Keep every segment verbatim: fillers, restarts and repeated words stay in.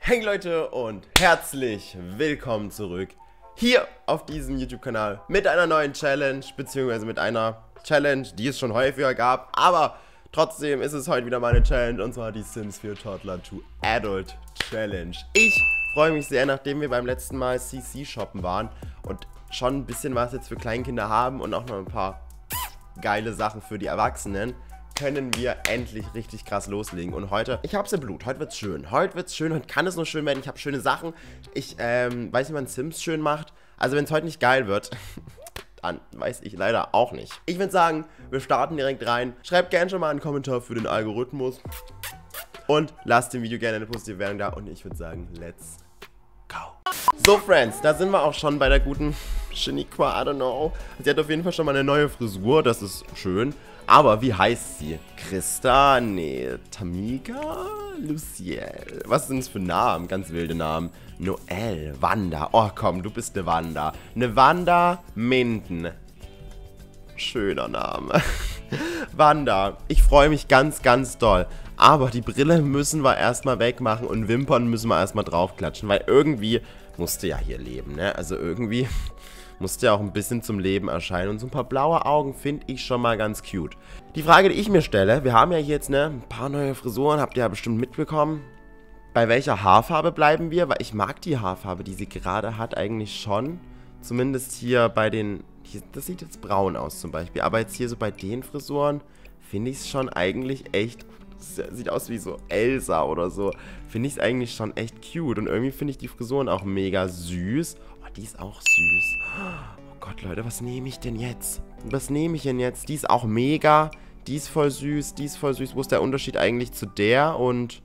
Hey Leute und herzlich willkommen zurück hier auf diesem YouTube-Kanal mit einer neuen Challenge, beziehungsweise mit einer Challenge, die es schon häufiger gab, aber trotzdem ist es heute wieder meine Challenge, und zwar die Sims vier Toddler to Adult Challenge. Ich freue mich sehr, nachdem wir beim letzten Mal C C shoppen waren und schon ein bisschen was jetzt für Kleinkinder haben und auch noch ein paar geile Sachen für die Erwachsenen, können wir endlich richtig krass loslegen. Und heute, ich hab's im Blut, heute wird's schön. Heute wird's schön, heute kann es nur schön werden. Ich habe schöne Sachen. Ich ähm, weiß nicht, wie man Sims schön macht. Also wenn es heute nicht geil wird, dann weiß ich leider auch nicht. Ich würde sagen, wir starten direkt rein. Schreibt gerne schon mal einen Kommentar für den Algorithmus. Und lasst dem Video gerne eine positive Wertung da. Und ich würde sagen, let's go. So, Friends, da sind wir auch schon bei der guten Shaniqua, I don't know. Sie hat auf jeden Fall schon mal eine neue Frisur, das ist schön. Aber wie heißt sie? Christa? Nee, Tamika? Luciel? Was sind das für Namen? Ganz wilde Namen. Noel, Wanda. Oh komm, du bist eine Wanda. Eine Wanda Minden. Schöner Name. Wanda, ich freue mich ganz, ganz doll. Aber die Brille müssen wir erstmal wegmachen und Wimpern müssen wir erstmal draufklatschen. Weil irgendwie musste ja hier leben, ne? Also irgendwie musste ja auch ein bisschen zum Leben erscheinen. Und so ein paar blaue Augen finde ich schon mal ganz cute. Die Frage, die ich mir stelle, wir haben ja hier jetzt ne, ein paar neue Frisuren, habt ihr ja bestimmt mitbekommen. Bei welcher Haarfarbe bleiben wir? Weil ich mag die Haarfarbe, die sie gerade hat, eigentlich schon. Zumindest hier bei den, hier, das sieht jetzt braun aus zum Beispiel. Aber jetzt hier so bei den Frisuren finde ich es schon eigentlich echt, sieht aus wie so Elsa oder so. Finde ich es eigentlich schon echt cute. Und irgendwie finde ich die Frisuren auch mega süß. Oh, die ist auch süß. Oh Gott, Leute, was nehme ich denn jetzt? Was nehme ich denn jetzt? Die ist auch mega. Die ist voll süß. Die ist voll süß. Wo ist der Unterschied eigentlich zu der und...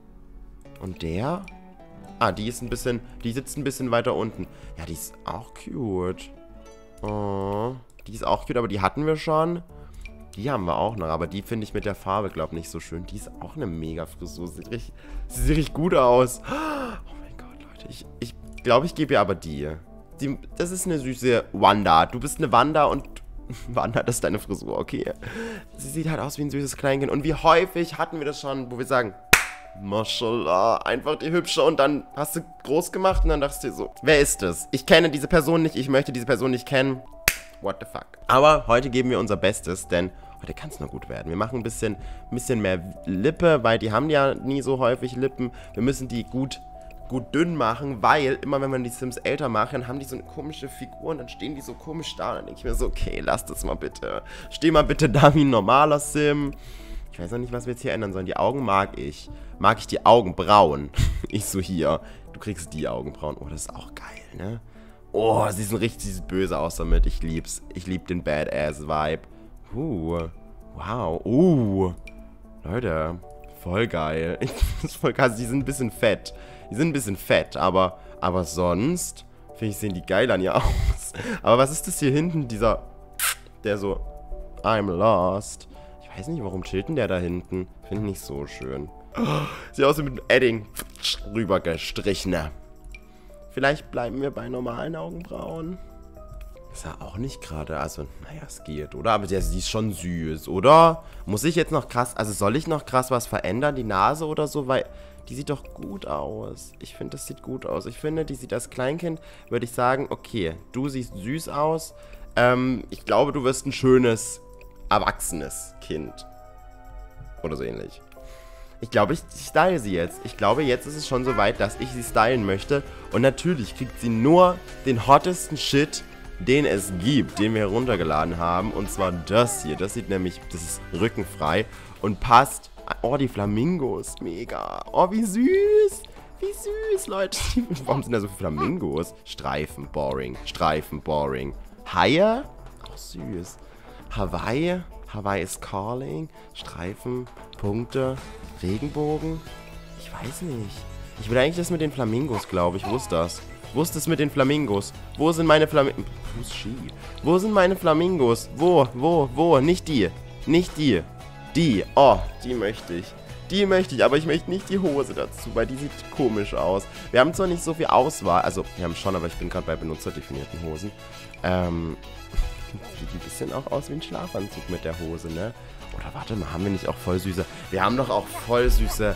Und der? Ah, die ist ein bisschen... Die sitzt ein bisschen weiter unten. Ja, die ist auch cute. Oh, die ist auch cute, aber die hatten wir schon. Die haben wir auch noch, aber die finde ich mit der Farbe, glaube ich, nicht so schön. Die ist auch eine mega Frisur. Sieht richtig, sie sieht richtig gut aus. Oh mein Gott, Leute. Ich glaube, ich, glaub, ich gebe ihr aber die. die. Das ist eine süße Wanda. Du bist eine Wanda und... Wanda, das ist deine Frisur, okay. Sie sieht halt aus wie ein süßes Kleinkind. Und wie häufig hatten wir das schon, wo wir sagen... Mashallah, einfach die Hübsche, und dann hast du groß gemacht und dann dachtest du dir so, wer ist das? Ich kenne diese Person nicht, ich möchte diese Person nicht kennen. What the fuck? Aber heute geben wir unser Bestes, denn heute kann es noch gut werden. Wir machen ein bisschen, ein bisschen mehr Lippe, weil die haben ja nie so häufig Lippen. Wir müssen die gut, gut dünn machen, weil immer wenn man die Sims älter macht, dann haben die so eine komische Figur und dann stehen die so komisch da. Und dann denke ich mir so, okay, lass das mal bitte. Steh mal bitte da wie ein normaler Sim. Ich weiß noch nicht, was wir jetzt hier ändern sollen. Die Augen mag ich. Mag ich die Augenbrauen? Ich so hier. Du kriegst die Augenbrauen. Oh, das ist auch geil, ne? Oh, sie sind richtig böse aus damit. Ich lieb's. Ich lieb den Badass-Vibe. Uh, wow. Uh, Leute, voll geil. Ich find's voll geil. Sie sind ein bisschen fett. Die sind ein bisschen fett, aber, aber sonst, finde ich, sehen die geil an ihr aus. Aber was ist das hier hinten? Dieser, der so, I'm lost. Ich weiß nicht, warum chillt denn der da hinten? Finde ich nicht so schön. Oh, sieht aus wie mit einem Edding rübergestrichen. Vielleicht bleiben wir bei normalen Augenbrauen. Ist ja auch nicht gerade, also, naja, es geht, oder? Aber der, sie ist schon süß, oder? Muss ich jetzt noch krass, also soll ich noch krass was verändern, die Nase oder so? Weil die sieht doch gut aus. Ich finde, das sieht gut aus. Ich finde, die sieht als Kleinkind, würde ich sagen, okay, du siehst süß aus. Ähm, ich glaube, du wirst ein schönes, erwachsenes Kind. Oder so ähnlich. Ich glaube, ich style sie jetzt. Ich glaube, jetzt ist es schon so weit, dass ich sie stylen möchte. Und natürlich kriegt sie nur den hottesten Shit, den es gibt, den wir heruntergeladen haben. Und zwar das hier. Das sieht nämlich, das ist rückenfrei und passt. Oh, die Flamingos. Mega. Oh, wie süß. Wie süß, Leute. Warum sind da so viele Flamingos? Streifen, boring. Streifen, boring. Haie? Oh, süß. Hawaii? Hawaii is calling. Streifen, Punkte, Regenbogen. Ich weiß nicht. Ich will eigentlich das mit den Flamingos, glaube ich. Wo ist das? Wo ist das mit den Flamingos? Wo sind meine Flamingos? Wo sind meine Flamingos? Wo? Wo? Wo? Nicht die. Nicht die. Die. Oh, die möchte ich. Die möchte ich, aber ich möchte nicht die Hose dazu, weil die sieht komisch aus. Wir haben zwar nicht so viel Auswahl. Also, wir haben schon, aber ich bin gerade bei benutzerdefinierten Hosen. Ähm... Sieht ein bisschen auch aus wie ein Schlafanzug mit der Hose, ne? Oder warte mal, haben wir nicht auch voll süße... Wir haben doch auch voll süße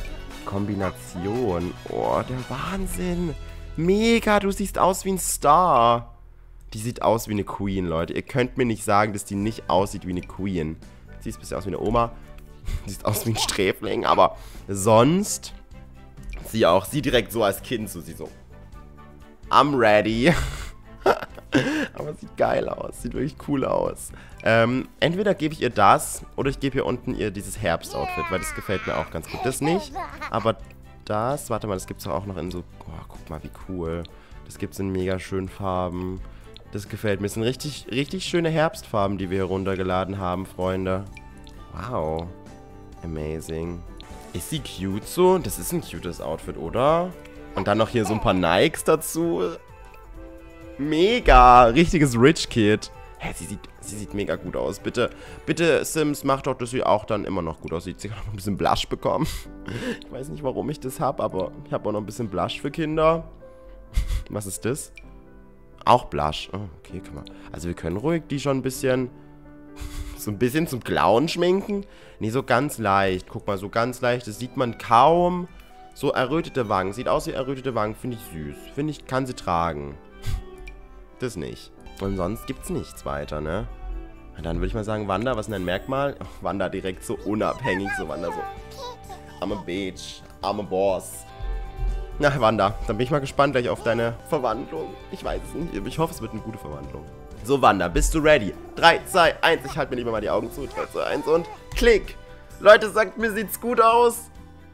Kombination. Oh, der Wahnsinn. Mega, du siehst aus wie ein Star. Die sieht aus wie eine Queen, Leute. Ihr könnt mir nicht sagen, dass die nicht aussieht wie eine Queen. Sie sieht ein bisschen aus wie eine Oma. Sieht aus wie ein Sträfling, aber sonst sie auch. Sie direkt so als Kind, so sie so. I'm ready. Aber sieht geil aus. Sieht wirklich cool aus. Ähm, entweder gebe ich ihr das oder ich gebe hier unten ihr dieses Herbstoutfit, weil das gefällt mir auch ganz gut. Das nicht, aber das, warte mal, das gibt es auch noch in so, oh, guck mal, wie cool. Das gibt es in mega schönen Farben. Das gefällt mir. Das sind richtig, richtig schöne Herbstfarben, die wir hier runtergeladen haben, Freunde. Wow. Amazing. Ist sie cute so? Das ist ein cutes Outfit, oder? Und dann noch hier so ein paar Nikes dazu. Mega. Richtiges Rich Kid. Hä, sie sieht, sie sieht mega gut aus. Bitte, bitte, Sims, mach doch, dass sie auch dann immer noch gut aussieht. Sie hat noch ein bisschen Blush bekommen. Ich weiß nicht, warum ich das habe, aber ich habe auch noch ein bisschen Blush für Kinder. Was ist das? Auch Blush. Oh, okay, kann man. Also wir können ruhig die schon ein bisschen, so ein bisschen zum Clown schminken. Nee, so ganz leicht. Guck mal, so ganz leicht. Das sieht man kaum. So errötete Wangen. Sieht aus wie errötete Wangen. Finde ich süß. Finde ich, kann sie tragen. Das nicht. Und sonst gibt's nichts weiter, ne? Und dann würde ich mal sagen, Wanda, was ist denn dein Merkmal? Oh, Wanda direkt so unabhängig. So Wanda so. I'm a bitch. I'm a boss. Na, Wanda, dann bin ich mal gespannt gleich auf deine Verwandlung. Ich weiß es nicht. Ich hoffe, es wird eine gute Verwandlung. So, Wanda, bist du ready? drei, zwei, eins. Ich halte mir lieber mal die Augen zu. drei, zwei, eins und klick. Leute, sagt mir, sieht's gut aus?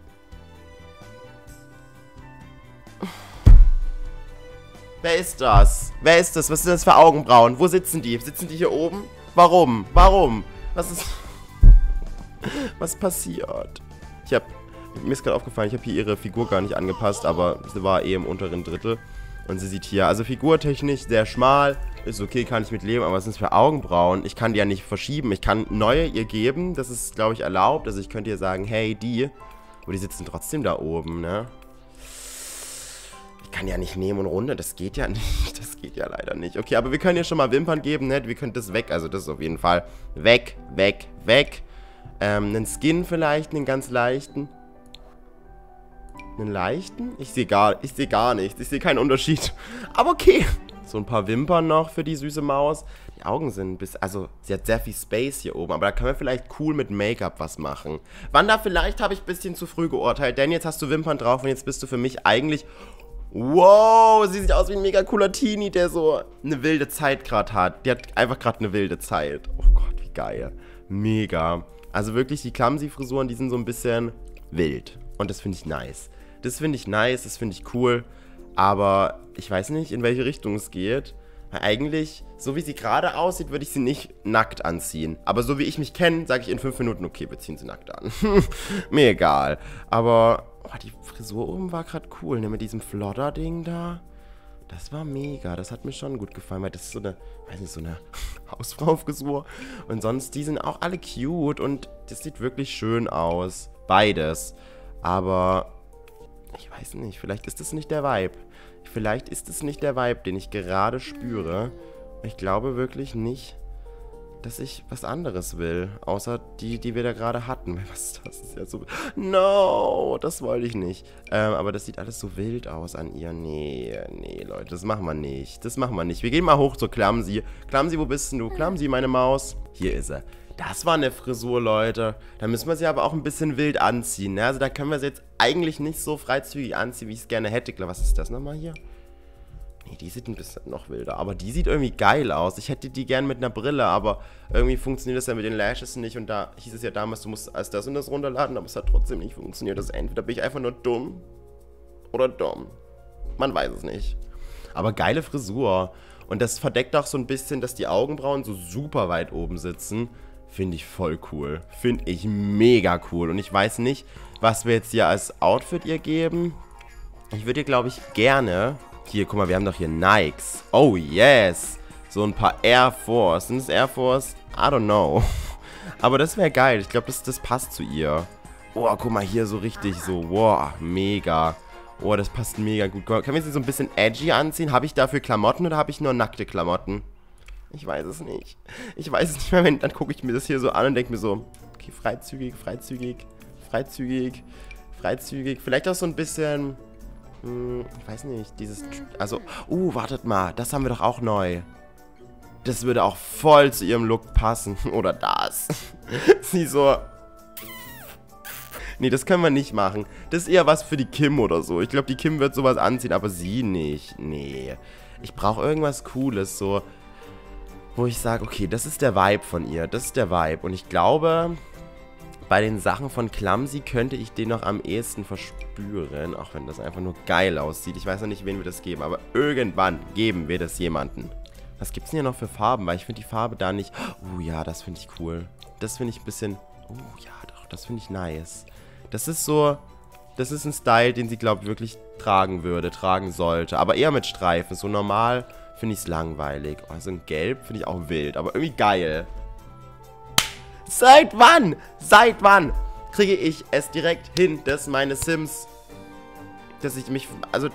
Wer ist das? Wer ist das? Was sind das für Augenbrauen? Wo sitzen die? Sitzen die hier oben? Warum? Warum? Was ist... Was passiert? Ich hab... Mir ist gerade aufgefallen, ich habe hier ihre Figur gar nicht angepasst, aber sie war eh im unteren Drittel. Und sie sieht hier, also figurtechnisch sehr schmal, ist okay, kann ich mit leben, aber was sind das für Augenbrauen? Ich kann die ja nicht verschieben, ich kann neue ihr geben, das ist, glaube ich, erlaubt. Also ich könnte ihr sagen, hey, die, aber die sitzen trotzdem da oben, ne? Ich kann ja nicht nehmen und runter, das geht ja nicht, das geht ja leider nicht. Okay, aber wir können ihr schon mal Wimpern geben, ne? Wir können das weg, also das ist auf jeden Fall weg, weg, weg. Ähm, einen Skin vielleicht, einen ganz leichten. Einen leichten? Ich sehe gar, ich sehe gar nichts. Ich sehe keinen Unterschied. Aber okay. So ein paar Wimpern noch für die süße Maus. Die Augen sind ein bisschen... Also, sie hat sehr viel Space hier oben. Aber da können wir vielleicht cool mit Make-up was machen. Wanda, vielleicht habe ich ein bisschen zu früh geurteilt. Denn jetzt hast du Wimpern drauf und jetzt bist du für mich eigentlich... Wow, sie sieht aus wie ein mega cooler Teenie, der so eine wilde Zeit gerade hat. Die hat einfach gerade eine wilde Zeit. Oh Gott, wie geil. Mega. Also wirklich, die Clumsy-Frisuren, die sind so ein bisschen wild. Und das finde ich nice. Das finde ich nice, das finde ich cool, aber ich weiß nicht, in welche Richtung es geht. Weil eigentlich, so wie sie gerade aussieht, würde ich sie nicht nackt anziehen. Aber so wie ich mich kenne, sage ich in fünf Minuten, okay, wir ziehen sie nackt an. Mir egal. Aber oh, die Frisur oben war gerade cool, ne, mit diesem Flodder-Ding da. Das war mega, das hat mir schon gut gefallen, weil das ist so eine, weiß nicht, so eine Hausfrau-Frisur. Und sonst, die sind auch alle cute und das sieht wirklich schön aus. Beides. Aber... Ich weiß nicht, vielleicht ist es nicht der Vibe. Vielleicht ist es nicht der Vibe, den ich gerade spüre. Ich glaube wirklich nicht, dass ich was anderes will. Außer die, die wir da gerade hatten. Was ist das? Das ist ja so... No, das wollte ich nicht. Ähm, aber das sieht alles so wild aus an ihr. Nee, nee, Leute, das machen wir nicht. Das machen wir nicht. Wir gehen mal hoch zur Clumsy. Clumsy, wo bist denn du? Clumsy, meine Maus. Hier ist er. Das war eine Frisur, Leute. Da müssen wir sie aber auch ein bisschen wild anziehen. Ne? Also da können wir sie jetzt eigentlich nicht so freizügig anziehen, wie ich es gerne hätte. Was ist das nochmal hier? Nee, die sieht ein bisschen noch wilder. Aber die sieht irgendwie geil aus. Ich hätte die gern mit einer Brille, aber irgendwie funktioniert das ja mit den Lashes nicht. Und da hieß es ja damals, du musst als das und das runterladen, aber es hat trotzdem nicht funktioniert. Das entweder bin ich einfach nur dumm oder dumm. Man weiß es nicht. Aber geile Frisur. Und das verdeckt auch so ein bisschen, dass die Augenbrauen so super weit oben sitzen. Finde ich voll cool. Finde ich mega cool. Und ich weiß nicht, was wir jetzt hier als Outfit ihr geben. Ich würde ihr, glaube ich, gerne... Hier, guck mal, wir haben doch hier Nikes. Oh, yes. So ein paar Air Force. Sind das Air Force? I don't know. Aber das wäre geil. Ich glaube, das, das passt zu ihr. Oh, guck mal, hier so richtig so. Wow, mega. Oh, das passt mega gut. Können wir sie so ein bisschen edgy anziehen? Habe ich dafür Klamotten oder habe ich nur nackte Klamotten? Ich weiß es nicht. Ich weiß es nicht mehr, wenn, dann gucke ich mir das hier so an und denke mir so, okay, freizügig, freizügig, freizügig, freizügig. Vielleicht auch so ein bisschen, hm, ich weiß nicht, dieses, also, uh, wartet mal, das haben wir doch auch neu. Das würde auch voll zu ihrem Look passen. Oder das. Sie so... Nee, das können wir nicht machen. Das ist eher was für die Kim oder so. Ich glaube, die Kim wird sowas anziehen, aber sie nicht. Nee. Ich brauche irgendwas Cooles, so... Wo ich sage, okay, das ist der Vibe von ihr. Das ist der Vibe. Und ich glaube, bei den Sachen von Clumsy könnte ich den noch am ehesten verspüren. Auch wenn das einfach nur geil aussieht. Ich weiß noch nicht, wen wir das geben. Aber irgendwann geben wir das jemanden. Was gibt's denn hier noch für Farben? Weil ich finde die Farbe da nicht... Oh ja, das finde ich cool. Das finde ich ein bisschen... Oh ja, doch, das finde ich nice. Das ist so... Das ist ein Style, den sie, glaube ich, wirklich tragen würde, tragen sollte. Aber eher mit Streifen. So normal finde ich es langweilig. Oh, so ein Gelb finde ich auch wild, aber irgendwie geil. Seit wann? Seit wann kriege ich es direkt hin, dass meine Sims... Dass ich mich... Also...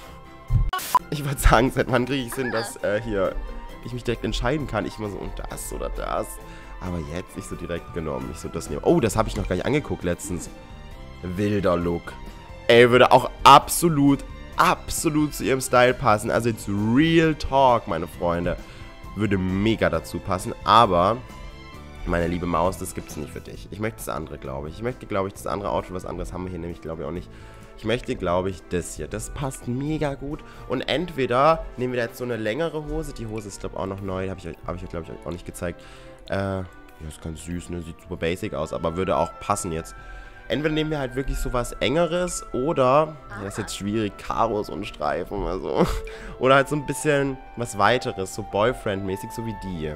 Ich würde sagen, seit wann kriege ich es hin, dass äh, hier... ich mich direkt entscheiden kann. Ich immer so, und das oder das. Aber jetzt nicht so direkt genommen. Ich so, das nehme. Oh, das habe ich noch gar nicht angeguckt letztens. Wilder Look. Ey, würde auch absolut, absolut zu ihrem Style passen. Also jetzt Real Talk, meine Freunde. Würde mega dazu passen. Aber, meine liebe Maus, das gibt es nicht für dich. Ich möchte das andere, glaube ich. Ich möchte, glaube ich, das andere Outfit. Was anderes haben wir hier nämlich, glaube ich, auch nicht. Ich möchte, glaube ich, das hier. Das passt mega gut. Und entweder nehmen wir jetzt so eine längere Hose. Die Hose ist, glaube ich, auch noch neu. Habe ich euch, hab ich euch glaube ich, auch nicht gezeigt. Äh, ja, ist ganz süß, ne? Sieht super basic aus, aber würde auch passen jetzt. Entweder nehmen wir halt wirklich so was Engeres oder, ja, das ist jetzt schwierig, Karos und Streifen oder so. Oder halt so ein bisschen was Weiteres, so Boyfriend-mäßig, so wie die.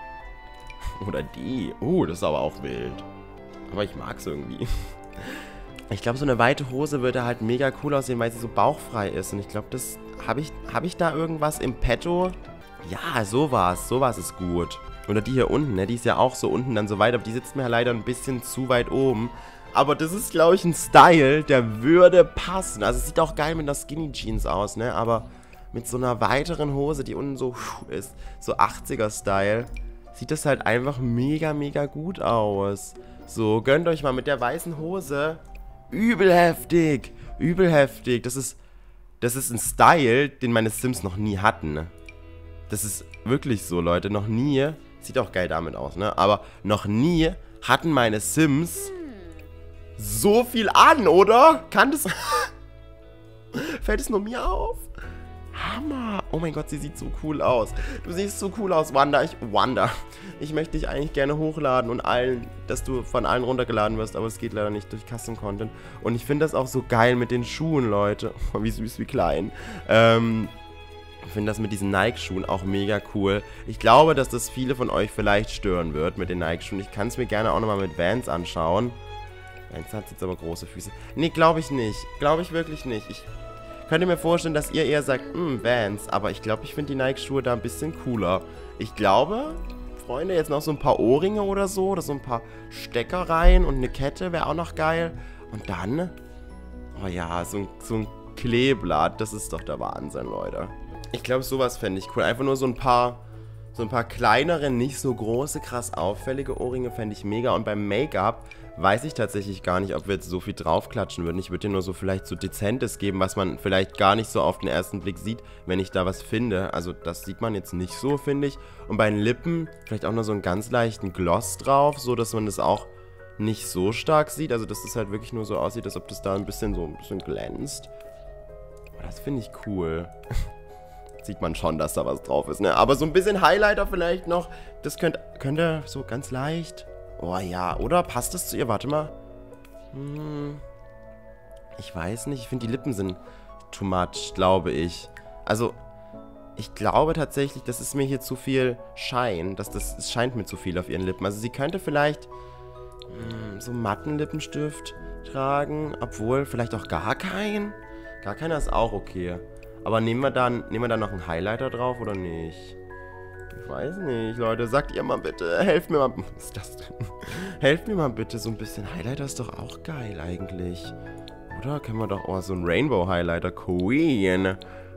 Oder die. Oh, das ist aber auch wild. Aber ich mag es irgendwie. Ich glaube, so eine weite Hose würde halt mega cool aussehen, weil sie so bauchfrei ist. Und ich glaube, das... Habe ich, hab ich da irgendwas im Petto? Ja, sowas. Sowas ist gut. Oder die hier unten, ne? Die ist ja auch so unten dann so weit. Aber die sitzt mir leider ein bisschen zu weit oben. Aber das ist, glaube ich, ein Style, der würde passen. Also es sieht auch geil mit einer Skinny Jeans aus, ne? Aber mit so einer weiteren Hose, die unten so ist, so achtziger-Style, sieht das halt einfach mega, mega gut aus. So, gönnt euch mal mit der weißen Hose... Übel heftig, übel heftig. Das ist, das ist ein Style, den meine Sims noch nie hatten. Das ist wirklich so, Leute. Noch nie, sieht auch geil damit aus, ne? Aber noch nie hatten meine Sims so viel an, oder? Kann das... Fällt es nur mir auf? Hammer. Oh mein Gott, sie sieht so cool aus. Du siehst so cool aus, Wanda. Ich, Wanda. Ich möchte dich eigentlich gerne hochladen und allen, dass du von allen runtergeladen wirst, aber es geht leider nicht durch Custom Content. Und ich finde das auch so geil mit den Schuhen, Leute. Wie süß, wie klein. Ähm, ich finde das mit diesen Nike-Schuhen auch mega cool. Ich glaube, dass das viele von euch vielleicht stören wird mit den Nike-Schuhen. Ich kann es mir gerne auch nochmal mit Vans anschauen. Vans hat jetzt aber große Füße. Nee, glaube ich nicht. Glaube ich wirklich nicht. Ich... Könnt ihr mir vorstellen, dass ihr eher sagt, hm, Vans, aber ich glaube, ich finde die Nike-Schuhe da ein bisschen cooler. Ich glaube, Freunde, jetzt noch so ein paar Ohrringe oder so, oder so ein paar Stecker rein und eine Kette wäre auch noch geil. Und dann, oh ja, so ein, so ein Kleeblatt, das ist doch der Wahnsinn, Leute. Ich glaube, sowas fände ich cool. Einfach nur so ein paar, so ein paar kleinere, nicht so große, krass auffällige Ohrringe fände ich mega. Und beim Make-up weiß ich tatsächlich gar nicht, ob wir jetzt so viel draufklatschen würden. Ich würde dir nur so vielleicht so Dezentes geben, was man vielleicht gar nicht so auf den ersten Blick sieht, wenn ich da was finde. Also das sieht man jetzt nicht so, finde ich. Und bei den Lippen vielleicht auch noch so einen ganz leichten Gloss drauf, so dass man das auch nicht so stark sieht. Also dass das halt wirklich nur so aussieht, als ob das da ein bisschen so ein bisschen glänzt. Oh, das finde ich cool. Sieht man schon, dass da was drauf ist, ne? Aber so ein bisschen Highlighter vielleicht noch, das könnte, könnte so ganz leicht... Oh ja, oder? Passt das zu ihr? Warte mal. Hm, ich weiß nicht. Ich finde, die Lippen sind too much, glaube ich. Also, ich glaube tatsächlich, das ist mir hier zu viel Schein. Das, das, es scheint mir zu viel auf ihren Lippen. Also, sie könnte vielleicht hm, so matten Lippenstift tragen. Obwohl, vielleicht auch gar keinen. Gar keiner ist auch okay. Aber nehmen wir dann, nehmen wir dann noch einen Highlighter drauf oder nicht? Ich weiß nicht, Leute. Sagt ihr mal bitte. Helft mir mal. Was ist das denn? Helft mir mal bitte. So ein bisschen Highlighter ist doch auch geil eigentlich. Oder? Können wir doch... Oh, so ein Rainbow-Highlighter. Queen.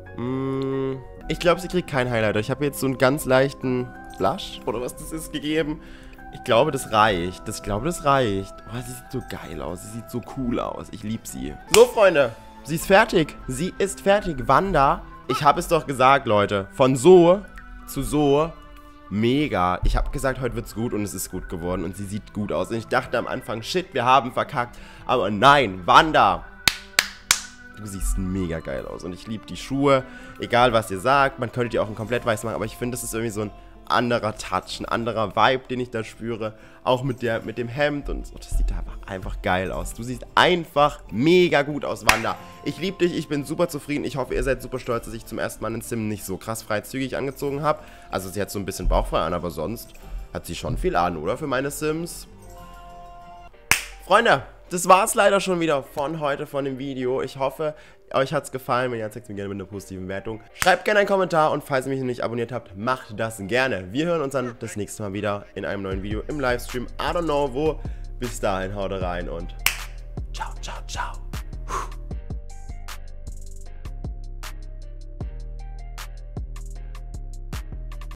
Mm, ich glaube, sie kriegt keinen Highlighter. Ich habe jetzt so einen ganz leichten Blush, oder was das ist, gegeben. Ich glaube, das reicht. Das, ich glaube, das reicht. Oh, sie sieht so geil aus. Sie sieht so cool aus. Ich liebe sie. So, Freunde. Sie ist fertig. Sie ist fertig. Wanda. Ich habe es doch gesagt, Leute. Von so zu so. Mega. Ich habe gesagt, heute wird's gut und es ist gut geworden. Und sie sieht gut aus. Und ich dachte am Anfang, shit, wir haben verkackt. Aber nein, Wanda. Du siehst mega geil aus. Und ich liebe die Schuhe. Egal, was ihr sagt. Man könnte die auch in komplett weiß machen. Aber ich finde, das ist irgendwie so ein anderer Touch, ein anderer Vibe, den ich da spüre. Auch mit, der, mit dem Hemd und so. Das sieht einfach, einfach geil aus. Du siehst einfach mega gut aus, Wanda. Ich liebe dich, ich bin super zufrieden. Ich hoffe, ihr seid super stolz, dass ich zum ersten Mal einen Sim nicht so krass freizügig angezogen habe. Also sie hat so ein bisschen bauchfrei an, aber sonst hat sie schon viel an, oder? Für meine Sims. Freunde, das war's leider schon wieder von heute, von dem Video. Ich hoffe, euch hat's gefallen. Wenn ja, zeigt mir gerne mit einer positiven Wertung. Schreibt gerne einen Kommentar und falls ihr mich noch nicht abonniert habt, macht das gerne. Wir hören uns dann das nächste Mal wieder in einem neuen Video im Livestream. I don't know wo. Bis dahin, haut rein und ciao, ciao, ciao.